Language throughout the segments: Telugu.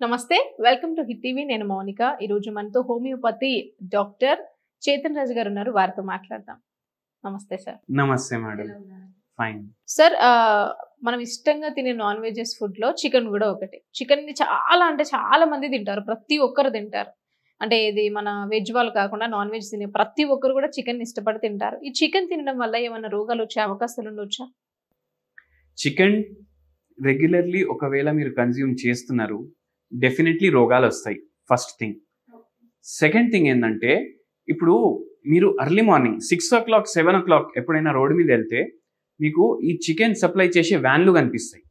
నమస్తే వెల్కమ్ టు హిట్ టీవీ నేను మౌనిక ఈ రోజు మనతో హోమియోపతి డాక్టర్ చేతన్ రాజు గారు ఉన్నారు వారితో మాట్లాడదాం నమస్తే సార్ నమస్తే మేడం ఫైన్ సార్ మనం ఇష్టంగా తినే నాన్ వెజెస్ ఫుడ్ లో చికెన్ కూడా ఒకటి చికెన్ ని చాలా మంది తింటారు ప్రతి ఒక్కరు తింటారు అంటే ఇది మన వెజ్ వాళ్ళు కాకుండా నాన్ వెజ్ తినే ప్రతి ఒక్కరు కూడా చికెన్ ఇష్టపడి తింటారు ఈ చికెన్ తినడం వల్ల ఏమైనా రోగాలు వచ్చే అవకాశాలు ఉండొచ్చా చికెన్ రెగ్యులర్లీ ఒకవేళ మీరు కన్జ్యూమ్ చేస్తున్నారు డెఫినెట్లీ రోగాలు వస్తాయి ఫస్ట్ థింగ్ సెకండ్ థింగ్ ఏంటంటే ఇప్పుడు మీరు ఎర్లీ మార్నింగ్ 6 o'clock 7 o'clock ఎప్పుడైనా రోడ్డు మీద వెళ్తే మీకు ఈ చికెన్ సప్లై చేసే వ్యాన్లు కనిపిస్తాయి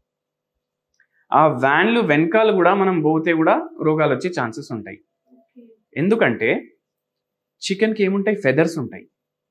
ఆ వ్యాన్లు వెనకాల కూడా మనం పోతే కూడా రోగాలు వచ్చే ఛాన్సెస్ ఉంటాయి ఎందుకంటే చికెన్కి ఏముంటాయి ఫెదర్స్ ఉంటాయి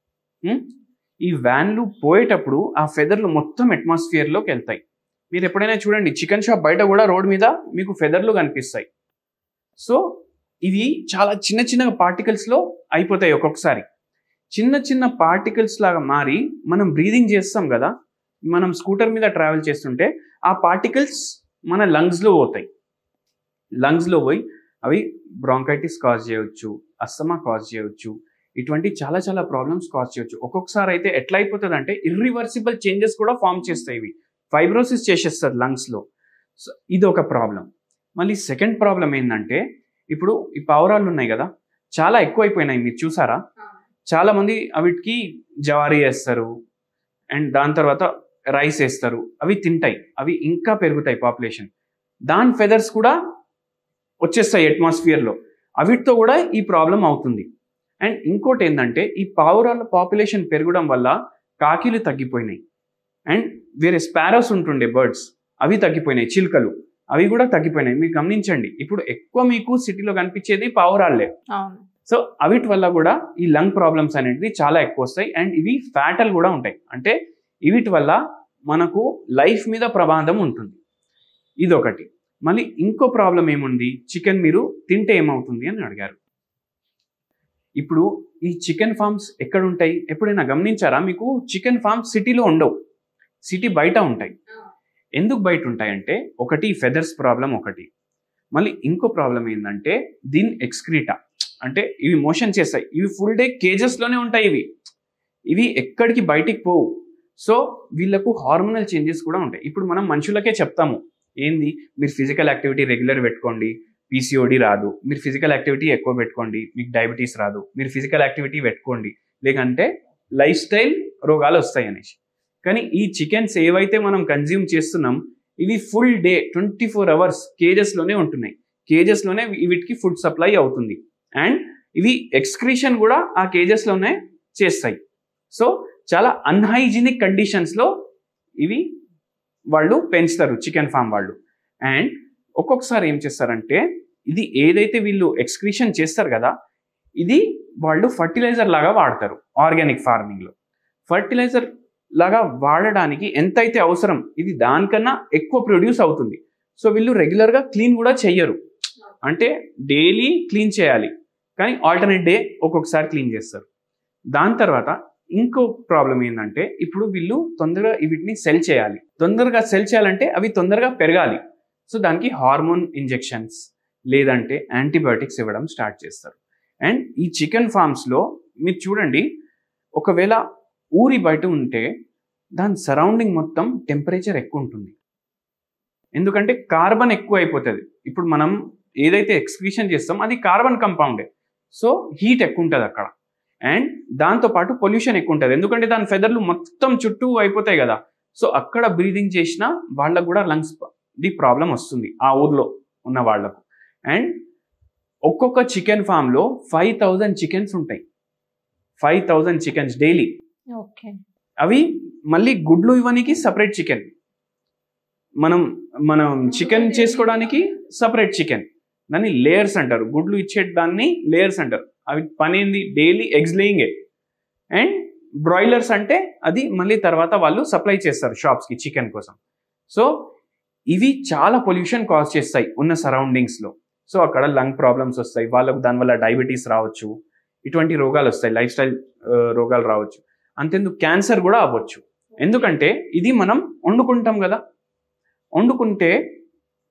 ఈ వ్యాన్లు పోయేటప్పుడు ఆ ఫెదర్లు మొత్తం అట్మాస్ఫియర్లోకి వెళ్తాయి మీరు ఎప్పుడైనా చూడండి చికెన్ షాప్ బయట కూడా రోడ్ మీద మీకు ఫెదర్లు కనిపిస్తాయి సో ఇవి చాలా చిన్న చిన్న పార్టికల్స్లో అయిపోతాయి ఒక్కొక్కసారి చిన్న చిన్న పార్టికల్స్ లాగా మారి మనం బ్రీదింగ్ చేస్తాం కదా మనం స్కూటర్ మీద ట్రావెల్ చేస్తుంటే ఆ పార్టికల్స్ మన లంగ్స్లో పోతాయి లంగ్స్లో పోయి అవి బ్రాంకైటిస్ కాజ్ చేయవచ్చు అస్తమా కాజ్ చేయవచ్చు ఇటువంటి చాలా చాలా ప్రాబ్లమ్స్ కాజ్ చేయవచ్చు ఒక్కొక్కసారి అయితే ఎట్లా అయిపోతుంది అంటే ఇర్రివర్సిబుల్ చేంజెస్ కూడా ఫామ్ చేస్తాయి ఇవి ఫైబ్రోసిస్ చేసేస్తుంది లంగ్స్లో సో ఇది ఒక ప్రాబ్లం మళ్ళీ సెకండ్ ప్రాబ్లం ఏంటంటే ఇప్పుడు ఈ పావురాళ్ళు ఉన్నాయి కదా చాలా ఎక్కువైపోయినాయి మీరు చూసారా చాలామంది వీటికి జవారీ వేస్తారు అండ్ దాని తర్వాత రైస్ వేస్తారు అవి తింటాయి అవి ఇంకా పెరుగుతాయి పాపులేషన్ దాని ఫెదర్స్ కూడా వచ్చేస్తాయి అట్మాస్ఫియర్లో అవిటితో కూడా ఈ ప్రాబ్లం అవుతుంది అండ్ ఇంకోటి ఏంటంటే ఈ పావురాళ్ళ పాపులేషన్ పెరగడం వల్ల కాకిలు తగ్గిపోయినాయి అండ్ వేరే స్పారోస్ ఉంటుండే బర్డ్స్ అవి తగ్గిపోయినాయి చిలుకలు అవి కూడా తగ్గిపోయినాయి మీరు గమనించండి ఇప్పుడు ఎక్కువ మీకు సిటీలో కనిపించేది పావురాళ్లే సో అవిటి వల్ల కూడా ఈ లంగ్ ప్రాబ్లమ్స్ అనేటివి చాలా ఎక్కువ వస్తాయి అండ్ ఇవి ఫ్యాటల్ కూడా ఉంటాయి అంటే వీటి వల్ల మనకు లైఫ్ మీద ప్రమాదం ఉంటుంది ఇదొకటి మళ్ళీ ఇంకో ప్రాబ్లం ఏముంది చికెన్ మీరు తింటే ఏమవుతుంది అని అడిగారు ఇప్పుడు ఈ చికెన్ ఫార్మ్స్ ఎక్కడ ఉంటాయి ఎప్పుడైనా గమనించారా మీకు చికెన్ ఫార్మ్స్ సిటీలో ఉండవు సిటీ బయట ఉంటాయి ఎందుకు బయట ఉంటాయంటే ఒకటి ఫెదర్స్ ప్రాబ్లం ఒకటి మళ్ళీ ఇంకో ప్రాబ్లం ఏంటంటే దీని ఎక్స్క్రీటా అంటే ఇవి మోషన్ చేస్తాయి ఇవి ఫుల్ డే కేజెస్లోనే ఉంటాయి ఇవి ఎక్కడికి బయటికి పోవు సో వీళ్ళకు హార్మోనల్ చేంజెస్ కూడా ఉంటాయి ఇప్పుడు మనం మనుషులకే చెప్తాము ఏంది మీరు ఫిజికల్ యాక్టివిటీ రెగ్యులర్ పెట్టుకోండి పీసీఓడి రాదు మీరు ఫిజికల్ యాక్టివిటీ ఎక్కువ పెట్టుకోండి మీకు డయాబెటీస్ రాదు మీరు ఫిజికల్ యాక్టివిటీ పెట్టుకోండి లేకంటే లైఫ్ స్టైల్ రోగాలు వస్తాయి అనేసి కానీ ఈ చికెన్స్ ఏవైతే మనం కన్జ్యూమ్ చేస్తున్నాం ఇవి ఫుల్ డే 24 hours కేజెస్లోనే ఉంటున్నాయి కేజెస్లోనే వీటికి ఫుడ్ సప్లై అవుతుంది అండ్ ఇవి ఎక్స్క్రీషన్ కూడా ఆ కేజెస్లోనే చేస్తాయి సో చాలా అన్హైజీనిక్ కండిషన్స్లో ఇవి వాళ్ళు పెంచుతారు చికెన్ ఫామ్ వాళ్ళు అండ్ ఒక్కొక్కసారి ఏం చేస్తారంటే ఇది ఏదైతే వీళ్ళు ఎక్స్క్రీషన్ చేస్తారు కదా ఇది వాళ్ళు ఫర్టిలైజర్ లాగా వాడతారు ఆర్గానిక్ ఫార్మింగ్లో ఫర్టిలైజర్ లాగా వాడడానికి ఎంతైతే అవసరం ఇది దానికన్నా ఎక్కువ ప్రొడ్యూస్ అవుతుంది సో వీళ్ళు రెగ్యులర్గా క్లీన్ కూడా చెయ్యరు అంటే డైలీ క్లీన్ చేయాలి కానీ ఆల్టర్నేట్ డే ఒక్కొక్కసారి క్లీన్ చేస్తారు దాని తర్వాత ఇంకో ప్రాబ్లం ఏంటంటే ఇప్పుడు వీళ్ళు తొందరగా వీటిని సెల్ చేయాలి తొందరగా సెల్ చేయాలంటే అవి తొందరగా పెరగాలి సో దానికి హార్మోన్ ఇంజెక్షన్స్ లేదంటే యాంటీబయాటిక్స్ ఇవ్వడం స్టార్ట్ చేస్తారు అండ్ ఈ చికెన్ ఫార్మ్స్లో మీరు చూడండి ఒకవేళ ఊరి బయట ఉంటే దాని సరౌండింగ్ మొత్తం టెంపరేచర్ ఎక్కువ ఉంటుంది ఎందుకంటే కార్బన్ ఎక్కువ అయిపోతుంది ఇప్పుడు మనం ఏదైతే ఎక్స్క్రీషన్ చేస్తాం అది కార్బన్ కంపౌండే సో హీట్ ఎక్కువ ఉంటుంది అక్కడ అండ్ దాంతోపాటు పొల్యూషన్ ఎక్కువ ఉంటుంది ఎందుకంటే దాని ఫెదర్లు మొత్తం చుట్టూ అయిపోతాయి కదా సో అక్కడ బ్రీదింగ్ చేసినా వాళ్ళకు కూడా లంగ్స్ ది ప్రాబ్లం వస్తుంది ఆ ఊర్లో ఉన్న వాళ్లకు అండ్ ఒక్కొక్క చికెన్ ఫామ్లో 5,000 చికెన్స్ ఉంటాయి 5,000 చికెన్స్ డైలీ అవి మళ్ళీ గుడ్లు ఇవ్వడానికి సపరేట్ చికెన్ మనం చికెన్ చేసుకోవడానికి సపరేట్ చికెన్ దాన్ని లేయర్స్ అంటారు గుడ్లు ఇచ్చే దాన్ని లేయర్స్ అంటారు అవి పని ఏంది డైలీ ఎగ్స్ లేయింగే అండ్ బ్రాయిలర్స్ అంటే అది మళ్ళీ తర్వాత వాళ్ళు సప్లై చేస్తారు షాప్స్కి చికెన్ కోసం సో ఇవి చాలా పొల్యూషన్ కాజ్ చేస్తాయి ఉన్న సరౌండింగ్స్లో సో అక్కడ లంగ్ ప్రాబ్లమ్స్ వస్తాయి వాళ్ళకు దానివల్ల డయాబెటీస్ రావచ్చు ఇటువంటి రోగాలు వస్తాయి లైఫ్ స్టైల్ రోగాలు రావచ్చు అంతేందుకు క్యాన్సర్ కూడా అవ్వచ్చు ఎందుకంటే ఇది మనం వండుకుంటాం కదా వండుకుంటే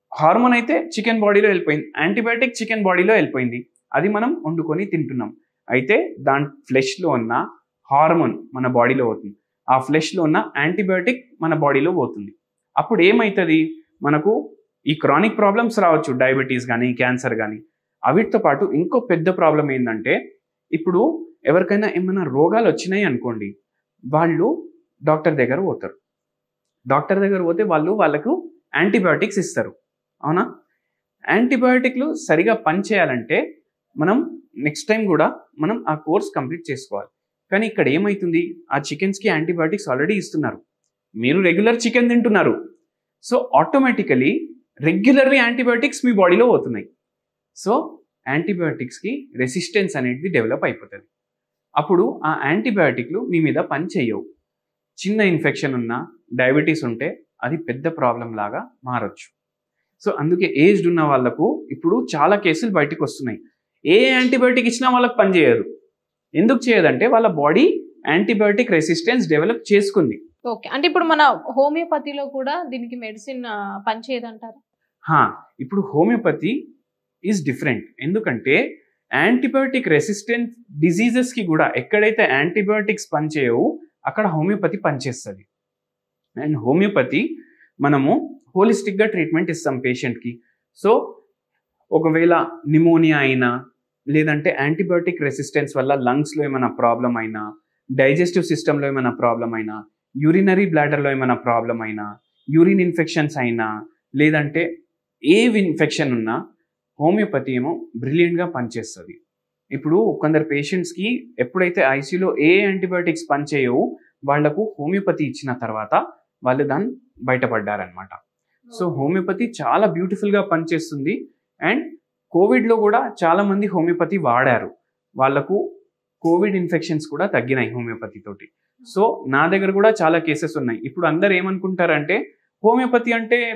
హార్మోన్ అయితే చికెన్ బాడీలో వెళ్ళిపోయింది, యాంటీబయాటిక్ చికెన్ బాడీలో వెళ్ళిపోయింది, అది మనం వండుకొని తింటున్నాం. అయితే దాని ఫ్లెష్లో ఉన్న హార్మోన్ మన బాడీలో పోతుంది, ఆ ఫ్లెష్లో ఉన్న యాంటీబయాటిక్ మన బాడీలో పోతుంది. అప్పుడు ఏమవుతుంది, మనకు ఈ క్రానిక్ ప్రాబ్లమ్స్ రావచ్చు, డయాబెటీస్ కానీ క్యాన్సర్ కానీ. అవిటితో పాటు ఇంకో పెద్ద ప్రాబ్లం ఏంటంటే, ఇప్పుడు ఎవరికైనా ఏమైనా రోగాలు వచ్చినాయి అనుకోండి, వాళ్ళు డాక్టర్ దగ్గర పోతారు. డాక్టర్ దగ్గర పోతే వాళ్ళకు యాంటీబయాటిక్స్ ఇస్తారు, అవునా? యాంటీబయాటిక్లు సరిగా పనిచేయాలంటే మనం నెక్స్ట్ టైం కూడా మనం ఆ కోర్స్ కంప్లీట్ చేసుకోవాలి. కానీ ఇక్కడ ఏమవుతుంది, ఆ చికెన్స్కి యాంటీబయాటిక్స్ ఆల్రెడీ ఇస్తున్నారు, మీరు రెగ్యులర్ చికెన్ తింటున్నారు, సో ఆటోమేటికలీ రెగ్యులర్లీ యాంటీబయాటిక్స్ మీ బాడీలో పోతున్నాయి. సో యాంటీబయాటిక్స్కి రెసిస్టెన్స్ అనేది డెవలప్ అయిపోతుంది. అప్పుడు ఆ యాంటీబయాటిక్లు మీ మీద పని చేయవు. చిన్న ఇన్ఫెక్షన్ ఉన్నా, డయాబెటీస్ ఉంటే అది పెద్ద ప్రాబ్లం లాగా మారచ్చు. సో అందుకే ఏజ్డ్ ఉన్న వాళ్ళకు ఇప్పుడు చాలా కేసులు బయటకు వస్తున్నాయి. ఏ యాంటీబయాటిక్ ఇచ్చినా వాళ్ళకి పని చేయదు. ఎందుకు చేయదంటే వాళ్ళ బాడీ యాంటీబయాటిక్ రెసిస్టెన్స్ డెవలప్ చేసుకుంది. ఓకే, అంటే ఇప్పుడు మన హోమియోపతిలో కూడా దీనికి మెడిసిన్ పనిచేయదంటారు? ఇప్పుడు హోమియోపతి ఈజ్ డిఫరెంట్. ఎందుకంటే యాంటీబయాటిక్ రెసిస్టెంట్ డిజీజెస్కి కూడా ఎక్కడైతే యాంటీబయాటిక్స్ పనిచేయవు అక్కడ హోమియోపతి పనిచేస్తుంది. అండ్ హోమియోపతి మనము హోలిస్టిక్గా ట్రీట్మెంట్ ఇస్తాం పేషెంట్కి. సో ఒకవేళ నిమోనియా అయినా, లేదంటే యాంటీబయాటిక్ రెసిస్టెన్స్ వల్ల లంగ్స్లో ఏమైనా ప్రాబ్లం అయినా, డైజెస్టివ్ సిస్టంలో ఏమైనా ప్రాబ్లం అయినా, యూరినరీ బ్లాడర్లో ఏమైనా ప్రాబ్లం అయినా, యూరిన్ ఇన్ఫెక్షన్స్ అయినా, లేదంటే ఏ ఇన్ఫెక్షన్ ఉన్నా హోమియోపతి ఏమో బ్రిలియంట్గా పనిచేస్తుంది. ఇప్పుడు కొందరు పేషెంట్స్కి ఎప్పుడైతే ఐసీయూలో ఏ యాంటీబయాటిక్స్ పనిచేయవు వాళ్లకు హోమియోపతి ఇచ్చిన తర్వాత వాళ్ళు దాన్ని బయటపడ్డారనమాట. సో హోమియోపతి చాలా బ్యూటిఫుల్గా పనిచేస్తుంది. అండ్ కోవిడ్లో కూడా చాలామంది హోమియోపతి వాడారు, వాళ్ళకు కోవిడ్ ఇన్ఫెక్షన్స్ కూడా తగ్గినాయి హోమియోపతి తోటి. సో నా దగ్గర కూడా చాలా కేసెస్ ఉన్నాయి. ఇప్పుడు అందరు ఏమనుకుంటారంటే హోమియోపతి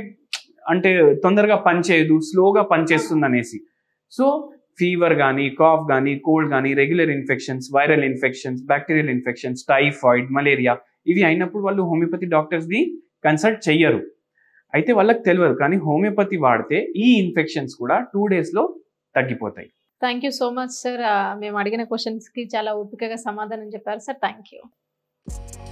అంటే తొందరగా పనిచేయదు, స్లోగా పనిచేస్తుంది అనేసి. సో ఫీవర్ కానీ, కాఫ్ కానీ, కోల్డ్ కానీ, regular infections, viral infections, bacterial infections, typhoid, malaria ఇవి అయినప్పుడు వాళ్ళు హోమియోపతి డాక్టర్స్ని కన్సల్ట్ చెయ్యరు. అయితే వాళ్ళకి తెలియదు, కానీ హోమియోపతి వాడితే ఈ ఇన్ఫెక్షన్స్ కూడా 2 daysలో తగ్గిపోతాయి. Thank you so much sir. మేము అడిగిన క్వశ్చన్స్కి చాలా ఓపికగా సమాధానం చెప్పారు సార్. Thank you.